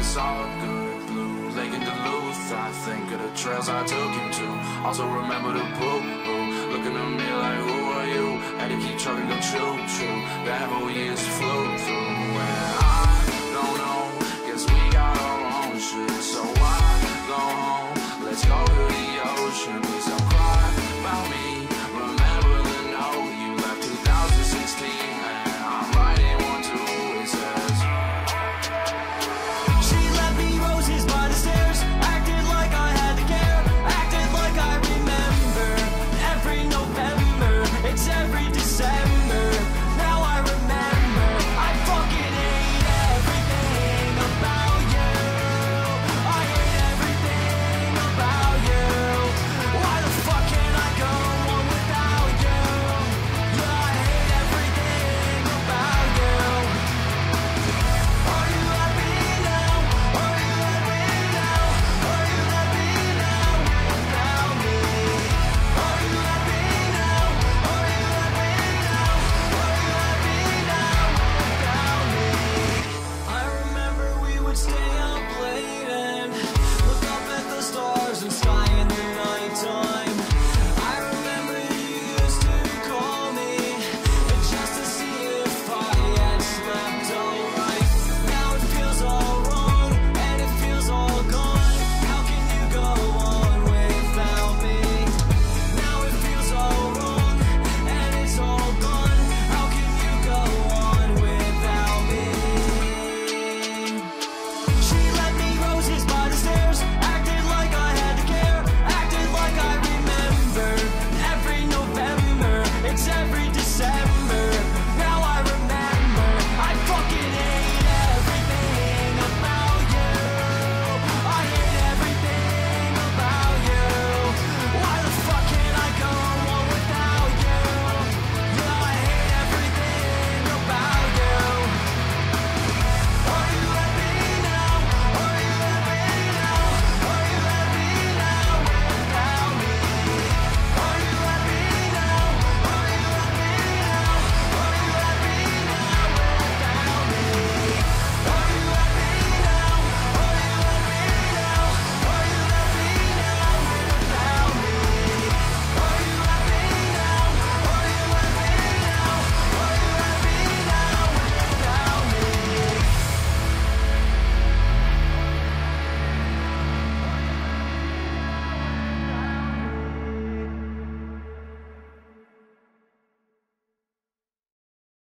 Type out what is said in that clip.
it's all good. Blue Lake in Duluth, I think of the trails I took him to. Also remember the boo-boo, looking at me like, who are you? Had to keep trucking, go choo-choo. That whole year's flew through.